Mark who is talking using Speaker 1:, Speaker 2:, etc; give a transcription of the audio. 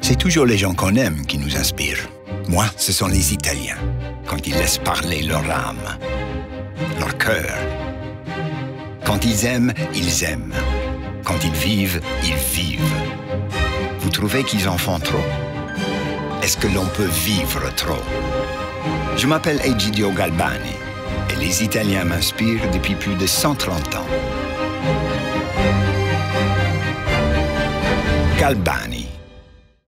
Speaker 1: C'est toujours les gens qu'on aime qui nous inspirent. Moi, ce sont les Italiens, quand ils laissent parler leur âme, leur cœur. Quand ils aiment, ils aiment. Quand ils vivent, ils vivent. Vous trouvez qu'ils en font trop? Est-ce que l'on peut vivre trop? Je m'appelle Egidio Galbani et les Italiens m'inspirent depuis plus de 130 ans. Galbani,